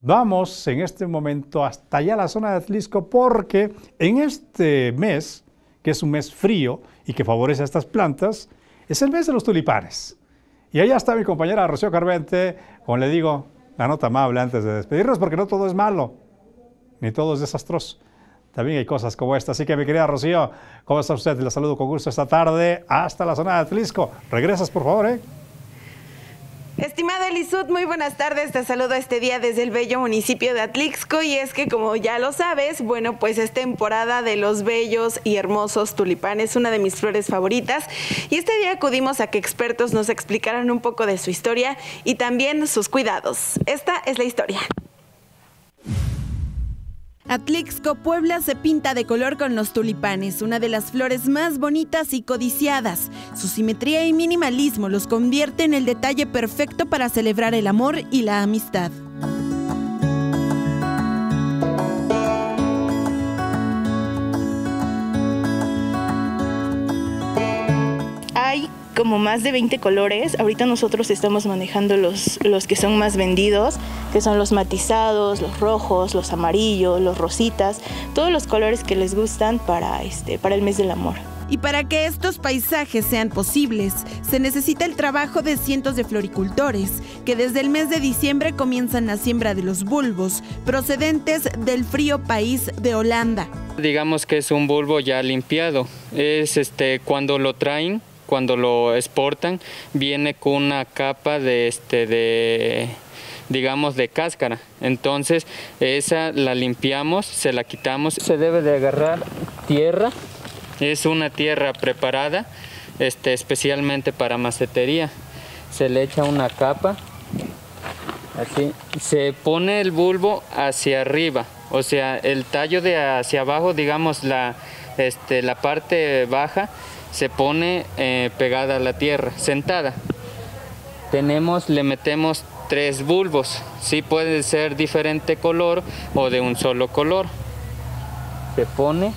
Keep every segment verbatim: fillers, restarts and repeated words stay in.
Vamos en este momento hasta allá la zona de Atlixco porque en este mes, que es un mes frío y que favorece a estas plantas, es el mes de los tulipanes. Y allá está mi compañera Rocío Carvente, como le digo, la nota amable antes de despedirnos, porque no todo es malo, ni todo es desastroso. También hay cosas como esta. Así que, mi querida Rocío, ¿cómo está usted? La saludo con gusto esta tarde hasta la zona de Atlixco. Regresas, por favor, ¿eh? Estimada Elisud, muy buenas tardes, te saludo este día desde el bello municipio de Atlixco y es que como ya lo sabes, bueno pues es temporada de los bellos y hermosos tulipanes, una de mis flores favoritas y este día acudimos a que expertos nos explicaran un poco de su historia y también sus cuidados. Esta es la historia. Atlixco, Puebla, se pinta de color con los tulipanes, una de las flores más bonitas y codiciadas. Su simetría y minimalismo los convierte en el detalle perfecto para celebrar el amor y la amistad. Hay como más de veinte colores. Ahorita nosotros estamos manejando los, los que son más vendidos, que son los matizados, los rojos, los amarillos, los rositas, todos los colores que les gustan para, este, para el mes del amor. Y para que estos paisajes sean posibles, se necesita el trabajo de cientos de floricultores, que desde el mes de diciembre comienzan la siembra de los bulbos, procedentes del frío país de Holanda. Digamos que es un bulbo ya limpiado, es este, cuando lo traen, cuando lo exportan, viene con una capa de, este, de, digamos, de cáscara. Entonces, esa la limpiamos, se la quitamos. Se debe de agarrar tierra, es una tierra preparada, este, especialmente para macetería. Se le echa una capa, así. Se pone el bulbo hacia arriba, o sea, el tallo de hacia abajo, digamos, la, este, la parte baja, se pone eh, pegada a la tierra, sentada. Tenemos, le metemos tres bulbos, sí puede ser diferente color o de un solo color. Se pone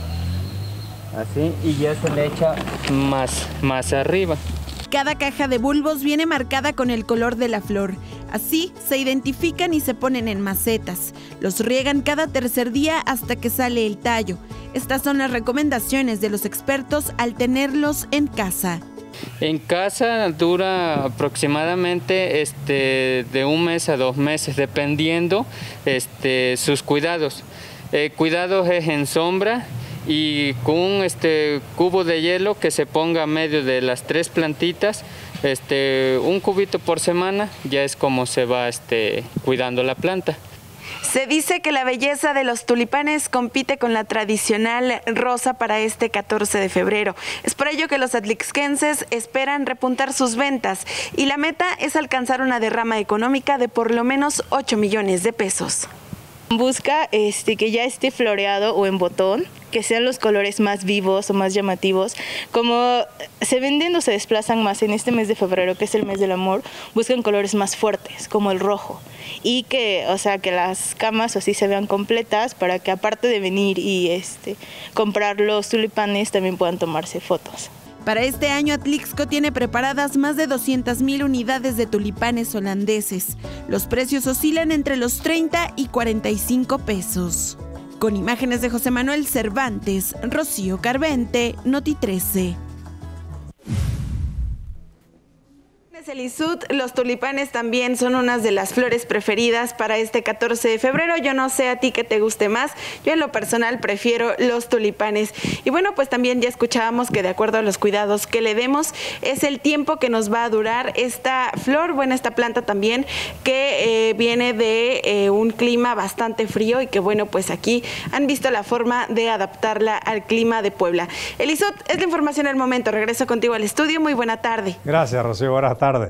así y ya se le echa más, más arriba. Cada caja de bulbos viene marcada con el color de la flor. Así se identifican y se ponen en macetas. Los riegan cada tercer día hasta que sale el tallo. Estas son las recomendaciones de los expertos al tenerlos en casa. En casa dura aproximadamente este, de un mes a dos meses, dependiendo este, sus cuidados. Eh, cuidados es en sombra y con un este, cubo de hielo que se ponga a medio de las tres plantitas, este, un cubito por semana, ya es como se va este, cuidando la planta. Se dice que la belleza de los tulipanes compite con la tradicional rosa para este catorce de febrero. Es por ello que los atlixquenses esperan repuntar sus ventas y la meta es alcanzar una derrama económica de por lo menos ocho millones de pesos. Busca este, que ya esté floreado o en botón, que sean los colores más vivos o más llamativos. Como se venden o se desplazan más en este mes de febrero, que es el mes del amor, buscan colores más fuertes, como el rojo. Y que, o sea, que las camas así se vean completas para que aparte de venir y este, comprar los tulipanes, también puedan tomarse fotos. Para este año, Atlixco tiene preparadas más de doscientas mil unidades de tulipanes holandeses. Los precios oscilan entre los treinta y cuarenta y cinco pesos. Con imágenes de José Manuel Cervantes, Rocío Carvente, Noti trece. Elisud, los tulipanes también son unas de las flores preferidas para este catorce de febrero. Yo no sé a ti qué te guste más, yo en lo personal prefiero los tulipanes. Y bueno, pues también ya escuchábamos que de acuerdo a los cuidados que le demos, es el tiempo que nos va a durar esta flor, bueno, esta planta también, que eh, viene de eh, un clima bastante frío y que bueno, pues aquí han visto la forma de adaptarla al clima de Puebla. Elisud, es la información al momento, regreso contigo al estudio, muy buena tarde. Gracias, Rocío, buenas tardes.